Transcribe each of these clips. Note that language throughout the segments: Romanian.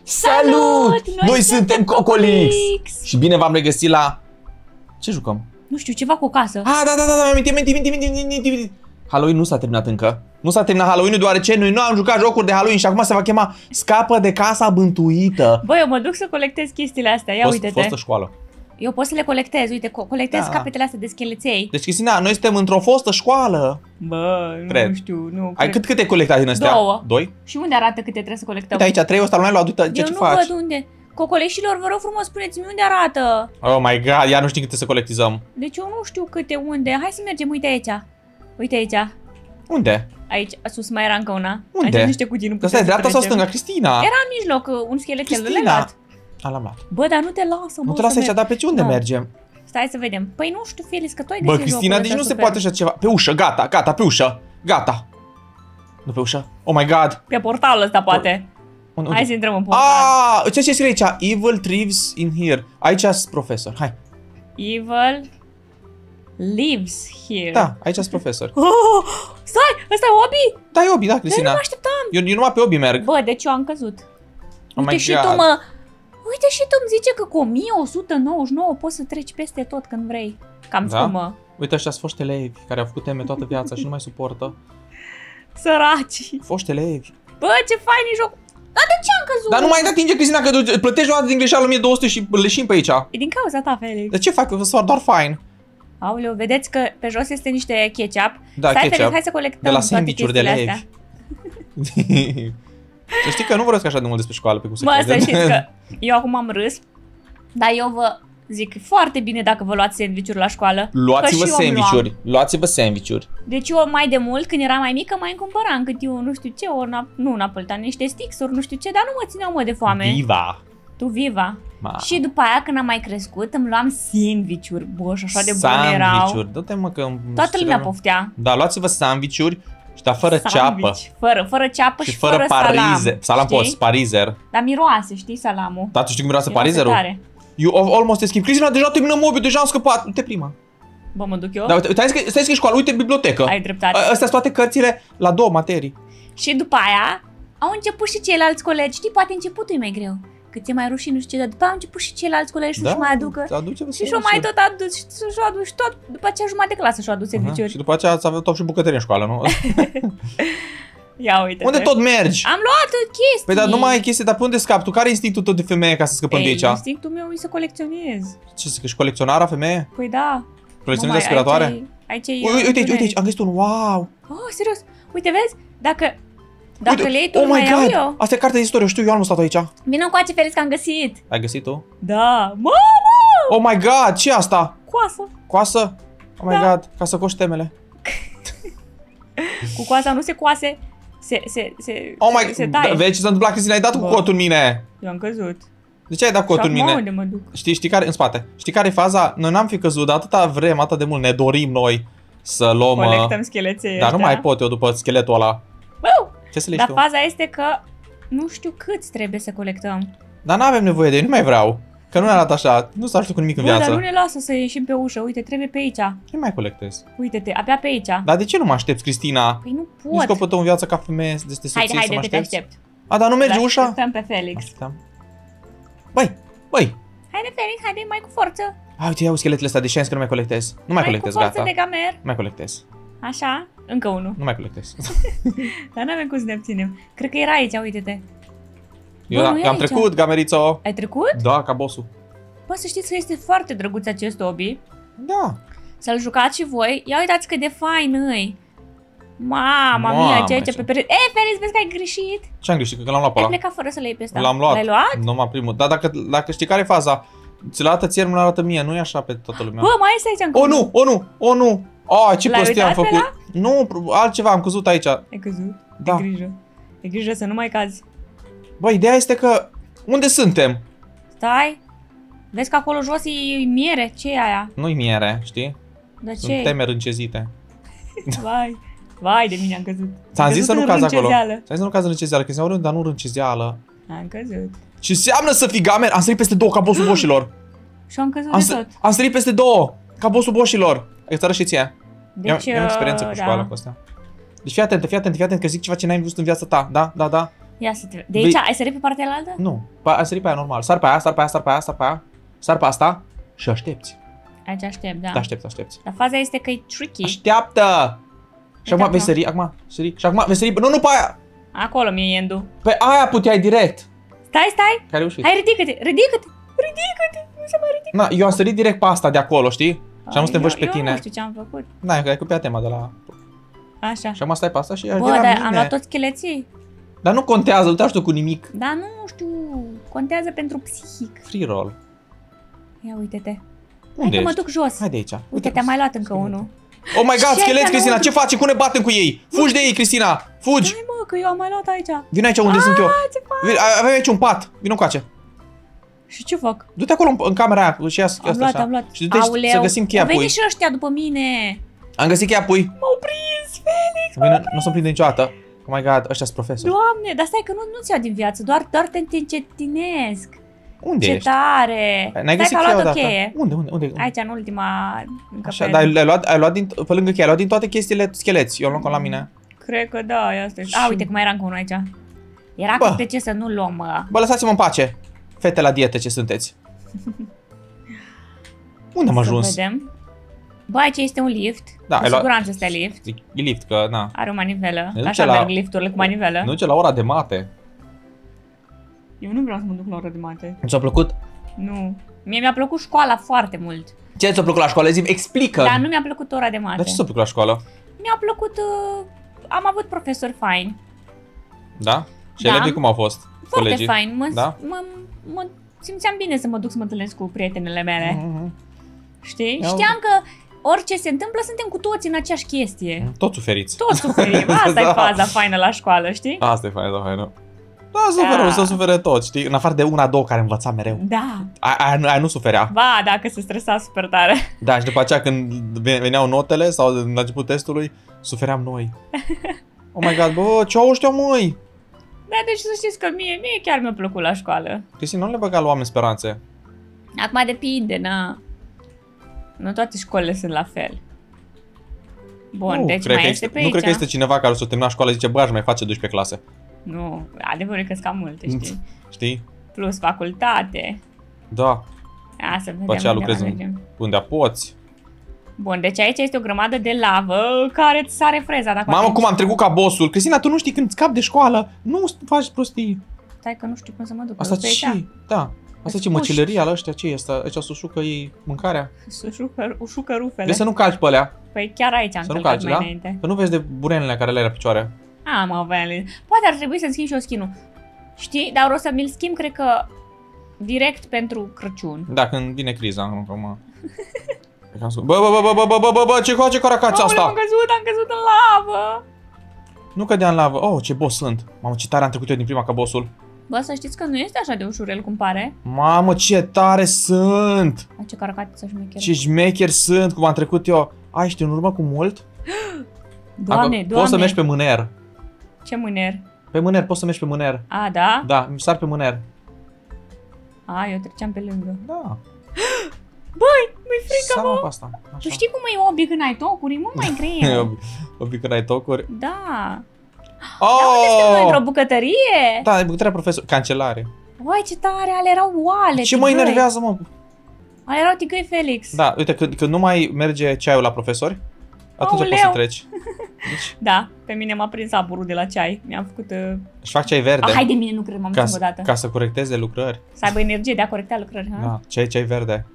Salut! Noi suntem Cocolix! Și bine v-am regăsit la... Ce jucăm? Nu știu, ceva cu o casă. Ah, da, minti. Halloween nu s-a terminat încă. Nu s-a terminat Halloween deoarece noi nu am jucat jocuri de Halloween și acum se va chema Scapă de casa bântuită. Băi, eu mă duc să colectez chestiile astea, ia uite-te. Fostă școală. Eu pot să le colectez, uite, colectez capetele astea de scheleței. Deci, Cristina, noi suntem într-o fostă școală. Bă, cred. Nu știu, nu Ai cât ai colectat din astea? 2. 2? Și unde arată câte trebuie să colectăm? Uite aici, 3 ăsta lumea l-a adus, ce eu nu faci? văd unde. Cocoleșilor, vă rog frumos, spuneți-mi unde arată. Oh my god, iar nu știu câte să colectizăm. Deci eu nu știu câte unde. Hai să mergem, uite aici. Uite aici. Unde? Aici, sus mai era încă una. Unde? Aici niște cutii, nu putem Asta e să dreapta sau trecem. stânga, Cristina? Era în mijloc un schelețel, l-ai Cristina! luat. L-am luat. Bă, dar nu te lasă, Nu te lasă aici, dar pe ce unde mergem? Stai să vedem. Păi nu știu, Felix, că tu ai Bă, Cristina, deci nu se poate așa ceva. Pe ușă, gata, pe ușă. Gata. Nu pe ușă? Oh my god. Pe portalul ăsta, poate. Unde? Hai să intrăm în portal. Ah, ce scrie aici? Evil thrives in here. Aici sunt profesor. Hai. Evil lives here. Da, aici sunt profesor. Oh, stai, ăsta e Obi? Da, e Obi, da, Eu Cristina. nu mă așteptam. Eu numai pe Obi merg. Bă, deci eu am căzut. Oh Uite my și God. tu mă... Uite și tu îmi zice că cu 1199 poți să treci peste tot când vrei. Cam Da? sumă. Uite, ăștia sunt foști elevi care au făcut teme toată viața și nu mai suportă. Săraci. Foști elevi. Bă, ce fain e joc. Dar de ce am căzut? Dar nu mai atinge, Cristina, că plătești o dată din greșeală 1200 și leșim pe aici. E din cauza ta, Felix. De ce fac? Sunt doar fine. Aoleu, vedeți că pe jos este niște ketchup. Da, Stai, ketchup. Felix, hai să colectăm De la toate sandwich-uri de chestiile elevi. astea. Să știi că nu vorbesc așa de mult despre școală pe cum se Mă, crede. să știți că eu acum am râs, dar eu vă zic foarte bine dacă vă luați sandwich-uri la școală. Luați-vă că și eu îmi luam. sandwich-uri. Luați-vă sandwich-uri. Deci eu mai de mult, când eram mai mică, mai îmi cumpăram cât eu nu știu ce, nu napolitan, niște stixuri, nu știu ce, dar nu mă țineau mă de foame. Viva! Tu viva. Ma. Și după aia, când am mai crescut, îmi luam sandwich-uri. Bă, și așa de bune erau. Sandwich-uri. Dă-te mă că... Toată lumea poftea. Da, luați-vă sandwich-uri, dar fără ceapă. Fără ceapă și fără parizer. Salam știi? poți, parizer. Dar miroase, știi, salamul. Da, tu știi cum miroase Miroase parizerul? tare. You almost escaped. Cristina, deja terminăm mobiul, deja am scăpat. Uite prima. Bă, mă duc eu? Da, uite, stai că e școală, uite bibliotecă. Ai dreptate. Astea sunt toate cărțile la 2 materii. Și după aia au început și ceilalți colegi. Știi, poate începutul e mai greu. Că ți-e mai rușine, nu știu ce, dar după aia au început și ceilalți colegi să-și mai aducă. Și și-o mai tot adus, și-o adus tot. După aceea jumătate de clasă și-o adus sandwich-uri. Și după aceea ați avut tot și bucătărie în școală, nu? Ia uite. Unde tot mergi? Am luat chestii. Păi dar nu mai ai chestii, dar pe unde scapi? Tu care e instinctul tău de femeie ca să scăpăm de aici? Instinctul meu e să colecționez. Ce, să ești colecționara femeie? Păi da. Colecționezi aspiratoare? Aici Uite aici, am găsit un, wow! Oh, serios? Uite, vezi? Dacă le iei tu, oh my mai iau god! eu. Asta e carte de istorie, știu, eu am stat aici. Vină încoace, Felix, că am găsit. Ai găsit tu? Da. Mamă! Oh my god, ce e asta? Coasă. Coasă? Oh my god, ca să coși temele. Cu coasa nu se coase. Oh my se taie. Vezi ce s-a întâmplat, Cristina? Ai dat cu cotul în mine. Eu am căzut. De ce ai dat cotul în mine? Unde mă duc? Știi care, în spate. Știi care e faza? Noi n-am fi căzut, dar atâta vrem, atât de mult ne dorim noi să luăm... Colectăm scheleței Dar nu mai pot eu după scheletul ăla. Ce să le Dar știu? faza este că nu știu câți trebuie să colectăm. Dar n-avem nevoie de ei, nu mai vreau. Că nu ne arată așa, nu s-a cu nimic în viață. Dar nu ne lasă să ieșim pe ușă, uite, trebuie pe aici. Nu mai colectez. Uite-te, abia pe aici. Dar de ce nu mă aștepți, Cristina? Păi nu Nu pot. scopul tău în viață ca femeie de te să mă Haide, te aștepți? aștept. A, dar nu merge ușa? Așteptăm pe Felix. Așteptam. Băi! Haide, Felix, haide, mai cu forță. A, uite, iau scheletele astea de șaință că nu mai colectez. Nu mai colectez, cu forță gata. de gamer. Nu mai colectez. Așa, încă unul. Nu mai colectez. Dar n-avem cum să ne abținem. Cred că era aici, uite-te. Eu nu e am aici. trecut, gamerițo. Ai trecut? Da, ca bossul. Bă, să știți că este foarte drăguț acest hobby. Da. Să-l jucați și voi. Ia uitați cât de fain îi. Mama mia, Mamă, ce ce- pe perete. Felix, vezi că ai greșit. Ce am greșit? Că l-am luat pe Ai ăla. plecat fără să le iei pe ăsta. L-am luat. L-ai luat? Numai primul. Dar dacă știi care e faza, ți-l arată ție, nu-l arată mie. Nu e așa pe toată lumea. Bă, mai este aici încă. O, nu! O, nu! O, nu! Oh, ce L-ai prostie am uitat pe făcut. Nu, altceva, am căzut aici. Ai căzut? Da. E grijă. E grijă să nu mai cazi. Bă, ideea este că... Unde suntem? Stai. Vezi că acolo jos e miere. Ce e aia? Nu-i miere, știi? Dar ce Sunt e? teme râncezite. Vai. Vai de mine am căzut. Ți-am zis să nu cazi acolo. Râncezeală. Ți-am zis să nu cazi în râncezeală, că înseamnă dar nu râncezeală. Am căzut. Ce înseamnă să fii gamer? Am sărit peste 2 ca bossul boșilor. Și am căzut de tot. Am sărit peste 2 ca bossul boșilor. Îți arăt și ție. Deci, Eu am experiență cu școala cu astea. Deci fii atent, că zic ceva ce n-ai văzut în viața ta. Da? Ia să te... De aici ai sărit pe partea altă? Nu, ai sărit pe aia normal. Sar pe aia, sar pe aia, sar pe aia, sar pe aia. Sar pe asta și aștepți. Aici aștept, da. Da, aștepți. Dar faza este că e tricky. Așteaptă! Și acum vei sări, sări. Și acum vei sări, nu pe aia! Acolo mi-e endu. Pe aia puteai direct. Stai! Care reușit? Hai, ridică-te! Nu se mai ridică. Na, eu am sărit direct pe asta de acolo, știi? Și am să te învăț pe tine. Eu nu știu ce am făcut. Da, ai copiat tema de la... Așa. Și acum stai pe asta și bă, dar am luat toți scheleții. Dar nu contează, nu te ajută cu nimic. Da, nu știu, contează pentru psihic. Free roll. Ia uite-te. Unde Hai că mă duc jos. Hai de aici. Uite, te-am mai luat încă unul. Oh my god, scheleți, Cristina, ce faci? Cum ne batem cu ei? Fugi de ei, Cristina, fugi! Hai mă, că eu am mai luat aici. Vino aici unde sunt eu. Ce faci? Avem aici un pat, vino încoace. Și ce fac? Du-te acolo în camera aia și ia am luat, am luat. Și du-te să găsim cheia Au venit pui. și ăștia după mine. Am găsit cheia pui. M-au prins, Felix. Nu o să-mi prinde niciodată. Oh my god, ăștia sunt profesori. Doamne, dar stai că nu-ți iau din viață, doar te încetinesc. Unde ce ești? tare. N-ai găsit cheia odată? cheie. Unde? Aici, în ultima Așa, dar ai luat din, pe lângă cheia, ai luat din toate chestiile scheleți. Eu am luat la mine. Cred că da, ia stai. Uite că mai era încă unul aici. Era cu de ce să nu luăm, mă. Bă, lăsați-mă în pace. Fete la dietă ce sunteți. Unde am ajuns? Să vedem. Bă, aici este un lift. Da, cu siguranță este lift. E lift, că na. Are o manivelă. Ne duce Așa la- merg lifturile cu manivelă. Nu duce la ora de mate. Eu nu vreau să mă duc la ora de mate. Ți-a plăcut? Nu. Mie mi-a plăcut școala foarte mult. Ce ți-a plăcut la școală? Zi-mi, explică! Dar nu mi-a plăcut ora de mate. Dar ce ți-a plăcut la școală? Mi-a plăcut... am avut profesori faini. Da? Și Da. elevii cum au fost? Foarte Colegii? faini. Da? Mă simțeam bine să mă duc să mă întâlnesc cu prietenele mele. Știi? Eu- Știam că orice se întâmplă, suntem cu toți în aceeași chestie. Toți suferiți. Toți suferim. Asta Da. e faza faină la școală, știi? Asta e faină. Da, să sufere toți, știi? În afară de una, două care învăța mereu. Da. Aia nu suferea. Ba, dacă se stresa super tare. Da, și după aceea când veneau notele sau la început testului, sufeream noi. Oh my god, bă, ce au ăștia, măi? Da, deci să știți că mie chiar mi-a plăcut la școală. Cristina, nu le băga la oameni speranțe. Acum depinde, na. Nu toate școlile sunt la fel. Bun, Nu, deci cred mai că este pe nu aici. cred că este cineva care o să termina școala și zice, bă, aș mai face 12 clase. Nu, adevărul e că sunt cam multe, știi? Știi? Plus facultate. Da, Ia să vedem după aceea unde lucrezi mergem. unde poți. Bun, deci aici este o grămadă de lavă care îți sare freza dacă Mamă, atingi. cum am trecut ca bossul. Cristina, tu nu știi când scapi de școală. Nu faci prostii. Stai că nu știu cum să mă duc. Asta Pe aici. ce? Da. Asta ce Îți măcelăria la ăștia? Ce e asta? Aici sușucă ei mâncarea. Ușucă rufele. De să nu calci pe alea. Păi chiar aici am Să nu călcat calci, mai da? înainte. Că nu vezi de burenele care le ai la picioare. Mă, Veli. Poate ar trebui să-mi schimb și eu skin-ul. Știi? Dar o să mi-l schimb, cred că, direct pentru Crăciun. Da, când vine criza, nu acum. Bă, ce caracați asta? Am căzut în lavă. Nu cădea în lavă. Oh, ce boss sunt. Mamă, ce tare am trecut eu din prima ca bossul. Bă, să știți că nu este așa de ușurel cum pare. Mamă, ce tare sunt! Ai ce caracatiță șmecheră. Ce șmecheri sunt, cum am trecut eu. Ai, știi, în urmă cu mult? Doamne. Poți să mergi pe mâner. Ce mâner? Pe mâner, poți să mergi pe mâner. A, da? Da, mi sar pe mâner. Eu treceam pe lângă. Da. Băi, mi-e frică, Sar-mă bă. pe asta. Așa. Tu știi cum e obi când ai tocuri? E mult mai greu. Obi când ai tocuri. Da. Unde suntem noi, într-o bucătărie? Da, e bucătăria profesor. Cancelare. Uai, ce tare, ale erau oale. Ce mă enervează, mă? Ale erau tigăi Felix. Da, uite, când nu mai merge ceaiul la profesori, atunci Aoleu. poți să treci. Deci, Da, pe mine m-a prins aburul de la ceai. Mi-am făcut... își fac ceai verde. Hai de mine, nu cred, m-am dus o dată. Ca să corecteze lucrări. Să aibă energie de a corecta lucrări, ha? Da, ceai verde.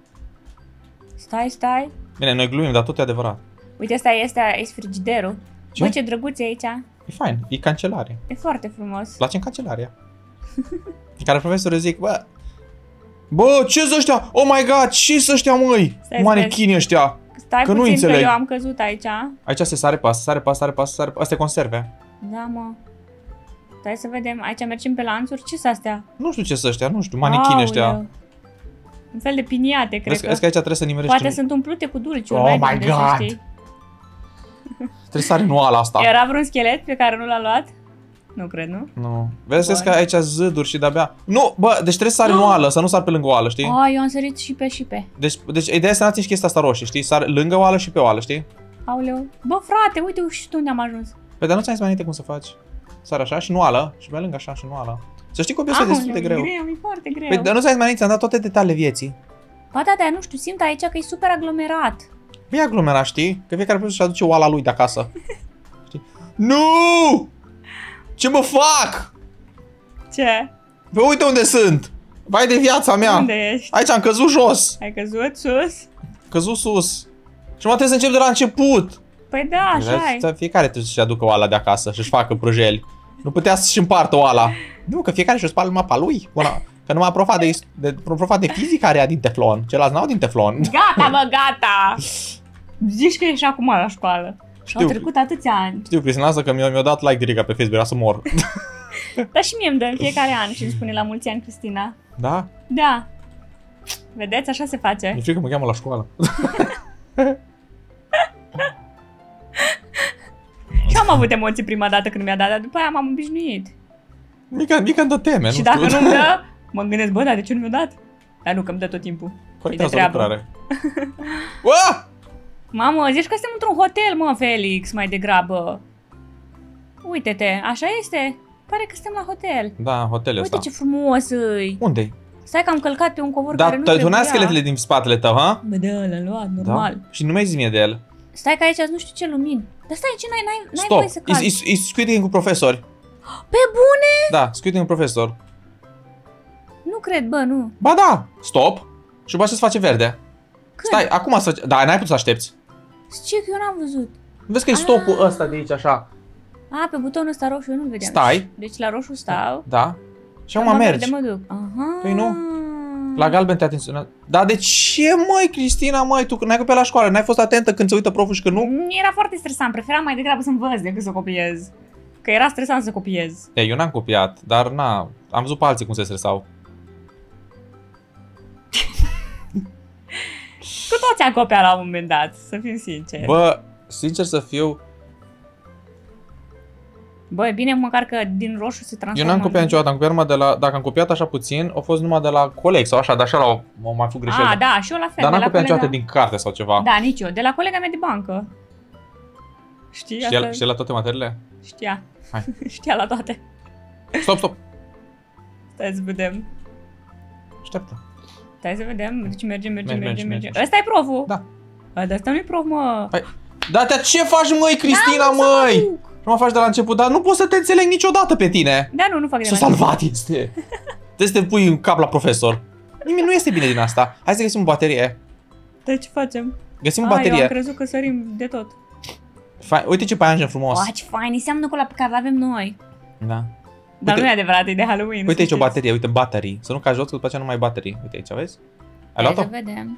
Stai. Bine, noi glumim, dar tot e adevărat. Uite, ăsta e frigiderul. Ce? Bă, ce drăguț e aici. E fain, e cancelare. E foarte frumos. Place în cancelaria. În care profesorul zic, bă, ce-s ăștia? Oh my god, ce-s ăștia, măi? Stai, Manechini ăștia. Stai Că nu puțin înțeleg. că eu am căzut aici. Aici se sare pe asta, sare pe asta, sare pe asta, sare pe asta. Astea e conserve. Da, mă. Stai să vedem. Aici mergem pe lanțuri. Ce sunt astea? Nu știu ce-s ăștia, nu știu, manechini ăștia. Aoleu. Un fel de piniate, cred Vezi că. că aici trebuie să nimerești. Poate sunt umplute cu dulciuri. Oh n-ai my de unde să God. știi. Trebuie să sare nuala asta. Era vreun schelet pe care nu l-a luat? Nu cred, nu? Nu. Vezi că aici zâduri și de-abia. Nu, bă, deci trebuie să sari în oală, să nu sari pe lângă oală, știi? Eu am sărit și pe. Deci ideea e să n-atingi chestia asta roșie, știi? Sari lângă oală și pe oală, știi? Aoleu. Bă, frate, uite și tu unde am ajuns. Păi dar nu ți-am zis mai înainte cum să faci. Sar așa și nu ală. Și pe lângă așa și nu ală. Să știi că obiectul e destul de greu. E foarte greu. Păi, dar nu ți-ai mai ți-am dat toate detaliile vieții. Ba da, nu știu, simt aici că e super aglomerat. Nu e aglomerat, știi? Că fiecare persoană își aduce oala lui de acasă. Știi? Nu! Ce mă fac? Ce? Bă, uite unde sunt! Vai de viața mea! Unde ești? Aici am căzut jos! Ai căzut sus? Căzut sus! Și mă trebuie să încep de la început! Păi da, așa e. Fiecare trebuie să-și aducă oala de acasă și-și facă prăjeli. Nu putea să-și împartă oala. Nu, că fiecare și-o spală mapa lui. Că numai profa de fizică are din teflon. Ceilalți n-au din teflon. Gata, mă, gata! Zici că ești acum la școală. Au trecut atâția ani. Știu, Cristina, asta că mi-a dat like direct pe Facebook, era să mor. Dar și mie îmi dă în fiecare an și îmi spune la mulți ani, Cristina. Da? Da. Vedeți, așa se face. Mi-e frică că mă cheamă la școală. Și am avut emoții prima dată când mi-a dat, dar după aia m-am obișnuit. Mica îmi dă teme, și dacă nu-mi dă, mă gândesc, bă, dar de ce nu mi-a dat? Dar nu, că îmi dă tot timpul. Corectează o lucrare. Uah! Mamă, zici că suntem într-un hotel, mă, Felix, mai degrabă. Uite-te, așa este? Pare că suntem la hotel. Da, hotelul ăsta. Uite ce frumos îi. Unde-i? Stai că am călcat pe un covor care nu trebuia. Da, tu n-ai scheletele din spatele tău, ha? Bă, da, l-am luat, normal. Da? Și nu mai zi mie de el. Stai că aici nu știu ce lumini. Dar stai, ce n-ai voie să calci? Stop, e squirting cu profesori. Pe bune? Da, squirting cu profesor. Nu cred, bă, nu. Ba da, stop. Și după aceea se face verde. Când? Stai, acum să... Da, n-ai putut să aștepți. Ce, că eu n-am văzut. Vezi că e stopul ăsta de aici, așa. A, pe butonul ăsta roșu eu nu-l vedeam. Stai. Deci la roșu stau. Da. Și acum mergi. Mă duc. Aha. Păi nu. La galben te atenționat. Dar de ce, măi, Cristina, măi, tu n-ai copiat la școală, n-ai fost atentă când se uită proful și când nu? Era foarte stresant, preferam mai degrabă să învăț decât să copiez. Că era stresant să copiez. Eu n-am copiat, dar am văzut pe alții cum se stresau. Cu toți am copiat la un moment dat, să fim sinceri. Bă, sincer să fiu, bă, e bine măcar că din roșu se transformă. eu n-am copiat niciodată, am copiat numai de la, dacă am copiat așa puțin, a fost numai de la coleg sau așa, dar așa au mai făcut greșeli. Ah, da, și eu la fel. Dar n-am copiat niciodată din carte sau ceva. Da, nici eu, de la colega mea de bancă. Știa la toate materiile? Știa. Hai. Știa la toate. Stop. Stai să vedem. Așteaptă. Stai să vedem, deci mergem. Mergi. Ăsta e proful? Da. Dar ăsta nu-i prof, mă. Hai. Dar ce faci, măi, Cristina, măi? Nu mă faci de la început, dar nu pot să te înțeleg niciodată pe tine. Da, nu fac de la salvat este. Trebuie să te pui în cap la profesor. Nimic nu este bine din asta. Hai să găsim o baterie. Dar ce facem? Găsim o baterie. Eu am crezut că sărim de tot. Uite ce paianjen frumos. Ce fain, înseamnă cu ăla pe care l-avem noi. Da. Dar nu e adevărat, e de Halloween. Uite aici o baterie, uite battery. Să nu cazi jos, că după aceea nu mai baterii. Uite aici, vezi? Ai luat-o? Să vedem.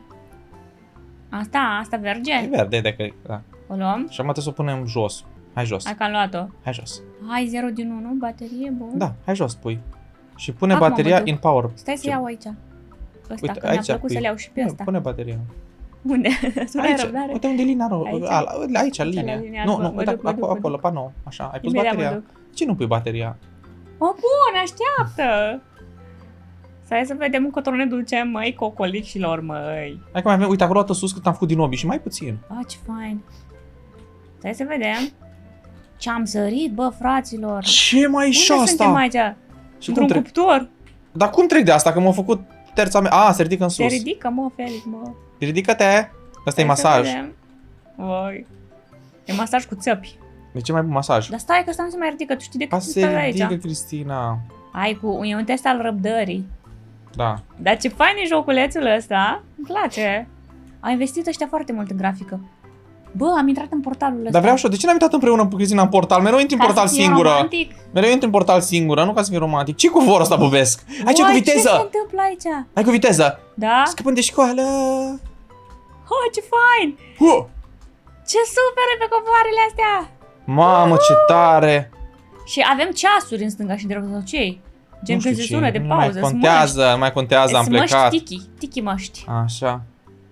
Asta verge? E verde, dacă... Da. O luăm? Și acum trebuie să o punem jos. Hai jos. Hai că am luat-o. Hai jos. Hai 0 din 1, baterie, bun. Da, hai jos, pui. Și pune bateria in power. Stai să iau aici. Ăsta, uite, că mi-a plăcut să le iau și pe ăsta. Pune bateria. Unde? Aici. Uite unde e linia. Aici, linia. Nu, uite, acolo, panou. Așa, ai pus bateria. Ce nu pui bateria? O, bun, așteaptă! Stai să vedem încotro ne ducem, măi, cocolicilor, măi. Hai că mai avem, uite, acolo dată sus cât am făcut din obi și mai puțin. Ce fain. Stai să vedem. Ce-am sărit, bă, fraților. Ce mai e și asta? Suntem aici? Într-un cuptor. Dar cum trec de asta? Că m-a făcut terța mea. Se ridică în sus. Se ridică, mă, Felix, mă. Ridică-te. Asta e masaj. Voi. E masaj cu țăpi. De ce mai bun masaj? Dar stai că ăsta nu se mai ridică, tu știi de cât stai aici. Se ridică, Cristina. E un test al răbdării. Da. Dar ce fain e joculețul ăsta. Îmi place. Au investit ăștia foarte mult în grafică. Bă, am intrat în portalul ăsta. Dar vreau și eu. De ce n-am intrat împreună cu Cristina în portal? Mereu intri în portal singură. Romantic. Mereu intri în portal singură, nu ca să fii romantic. Ce covorul ăsta bubesc? Hai ce cu viteză! Ce se întâmplă aici? Hai cu viteză! Da? Scăpăm de școală! Ce fain! Ce super e pe covoarele astea! Mamă, ce tare! Și avem ceasuri în stânga și în dreapta, sau ce? Gen când se sună de pauză, nu mai contează, am plecat. Tiki măști. Așa.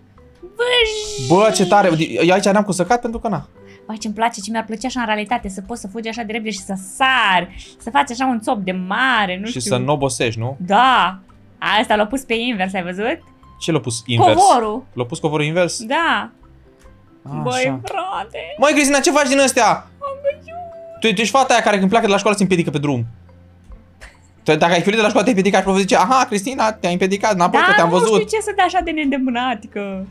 Bă, ce tare! Eu aici n-am cum să cad pentru că na. Băi, ce-mi place, ce mi-ar plăcea așa în realitate, să poți să fugi așa de repede și să sari, să faci așa un țop de mare, nu știu. Și să nu obosești, nu? Da! Asta l-a pus pe invers, ai văzut? Ce l-a pus invers? Covorul! L-a pus covorul invers? Da! Băi, frate! Măi, Cristina, ce faci din astea? Am găsit! Tu ești fata aia care când pleacă de la școală se împiedică pe drum. Dacă ai făcut de la școală te-ai împiedicat și profesorul zice, aha, Cristina, te-ai împiedicat, înapoi că te-am văzut. Da, nu știu ce să dea așa de neîndemânatică.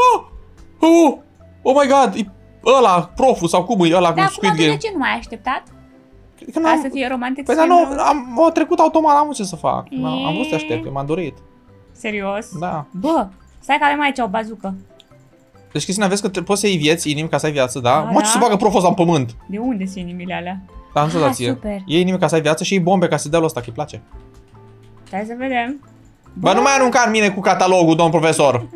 Oh my god, e ăla, proful sau cum e ăla cu Squid Game. De ce nu m-ai așteptat? Că Ca să fie romantic. Păi dar nu, am trecut automat, n-am ce să fac. Am vrut să aștept, m-am dorit. Serios? Da. Bă, stai că avem aici o bazucă. Deci, Cristina, vezi că poți să iei vieți, inimi ca să ai viață, da? Mă, ce să bagă proful ăsta în pământ? De unde sunt inimile alea? Da, nu știu, dație. Iei inimi ca să ai viață și iei bombe ca să dea ăsta, că îi place. Stai să vedem. Bă, nu mai arunca în mine cu catalogul, domn profesor.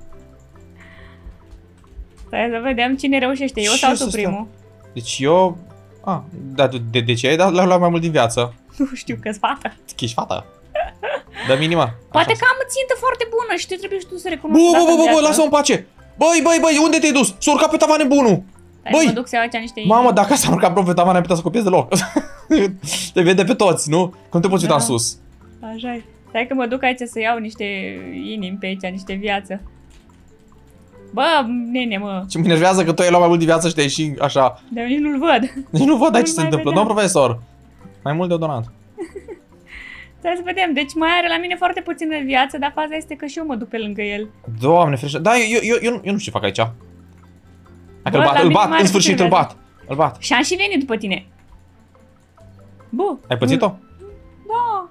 Stai să vedem cine reușește, eu sau tu primul? Deci eu... Da, de ce ai dat la mai mult din viață? Nu știu, că-s fată. Că ești fată. Dă minima. Poate că am țintă foarte bună și trebuie și tu să recunoști. Bă, lasă-mă în pace. Băi, unde te-ai dus? S-a urcat pe tavane bunul. Băi, mă duc să iau aici niște inimi. Mamă, dacă s-a urcat prof pe tavane, ai putea să copiezi deloc. Te vede pe toți, nu? Cum te poți uita în sus? Așa e. Stai că mă duc aici să iau niște inimi pe aici, niște viață. Bă, nene, mă. Ce mă enervează că tu ai luat mai mult de viață și te-ai și așa. Dar nici nu-l văd. Nici nu văd aici ce se întâmplă. Domn profesor, mai mult de donat. Stai să vedem. Deci mai are la mine foarte puțină viață, dar faza este că și eu mă duc pe lângă el. Doamne ferește. Da, eu nu știu ce fac aici. Hai că îl bat, în sfârșit îl bat. Și am și venit după tine. Bă. Ai pățit-o? Da.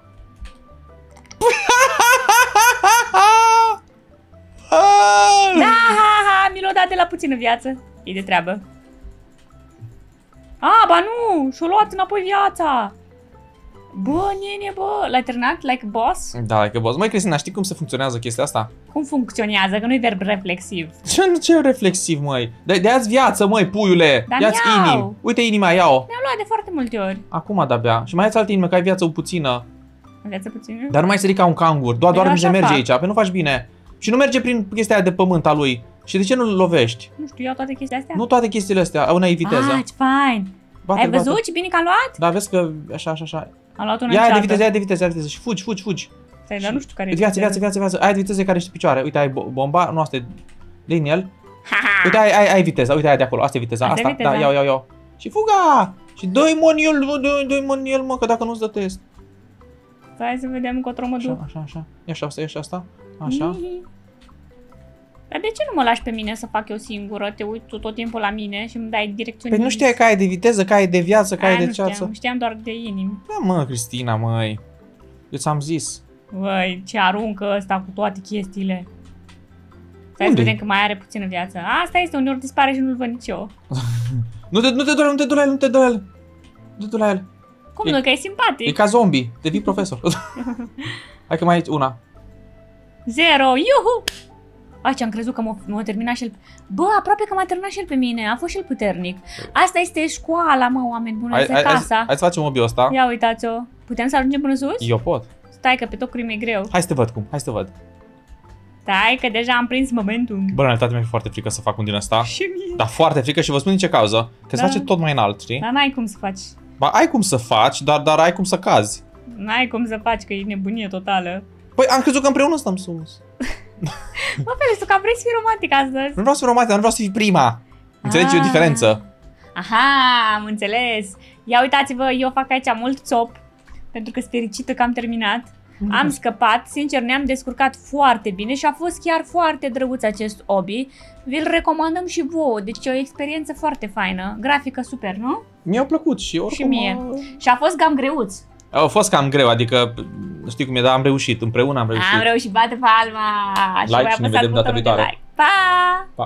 Da, mi l-o dat de la puțină viață. E de treabă. Ba nu, și-o luat înapoi viața. Bă, nene, bă, l-ai terminat like boss? Da, like boss. Măi, Cristina, știi cum se funcționează chestia asta? Cum funcționează? Că nu-i verb reflexiv. Ce reflexiv, măi? De-ați viață, măi, puiule. Ia-ți inim. Uite inima, ia-o. Mi-am luat de foarte multe ori. Acum de-abia. Și mai ia-ți alte inime, că ai viață puțină. Viață puțină? Dar nu mai sări ca un cangur. Doar se merge aici, pe nu faci bine. Și nu merge prin chestia aia de pământ a lui. Și de ce nu-l lovești? Nu știu, iau toate chestiile astea? Nu toate chestiile astea, au una viteză. Ce fain! Ai văzut ce bine că am luat? Da, vezi că așa. Am luat una cealaltă. Ia de viteză și fugi. Stai, dar nu știu care e viață. Ai de viteză care ești picioare. Uite, ai bomba, nu asta e din el. Uite, ai viteza, uite aia de acolo, asta e viteza. Asta, da, iau. Și fuga! Și dă-i mă, mă, că dacă nu-ți dă test. Stai să vedem încotro mă duc. Așa. Ia și asta. Așa. Dar de ce nu mă lași pe mine să fac eu singură? Te uiți tu tot timpul la mine și îmi dai direcțiuni. Păi nu știai că ai de viteză, că ai de viață, că ai de ceață? Nu știam doar de inimi. Da, mă, Cristina, măi. Eu ți-am zis. Băi, ce aruncă ăsta cu toate chestiile. Stai să vedem că mai are puțină viață. Asta este, uneori dispare și nu-l văd nici eu. Nu te du la el. Cum nu, că e simpatic. E ca zombie, devii profesor. Hai că mai ai una. 0, iuhu! Ce am crezut că m-a terminat și el. Bă, aproape că m-a terminat și el pe mine, a fost și el puternic. Asta este școala, mă, oameni buni, asta e casa. Hai să facem obiul ăsta. Ia uitați-o. Putem să ajungem până sus? Eu pot. Stai că pe tot crim e greu. Hai să te văd cum, hai să te văd. Stai că deja am prins momentul. Bă, în realitate mi-e foarte frică să fac un din ăsta. Și mie. Dar foarte frică și vă spun din ce cauză. Că se face tot mai înalt, știi? Dar n-ai cum să faci. Ba, ai cum să faci, dar ai cum să cazi. N-ai cum să faci, că e nebunie totală. Păi am crezut că împreună stăm sus. Mă, Felix, tu că vrei să fii romantic astăzi. Nu vreau să fiu romantic, dar nu vreau să fii prima. Înțelegi o diferență? Aha, am înțeles. Ia uitați-vă, eu fac aici mult țop, pentru că sunt fericită că am terminat. Am scăpat, sincer, ne-am descurcat foarte bine și a fost chiar foarte drăguț acest hobby. Vi-l recomandăm și vouă, deci e o experiență foarte faină. Grafică super, nu? Mi-a plăcut și oricum... Și mie. Și a fost cam greuț. A fost cam greu, adică știi cum e, dar am reușit, împreună am reușit. Am reușit, bate palma! Like și ne vedem data viitoare. Pa!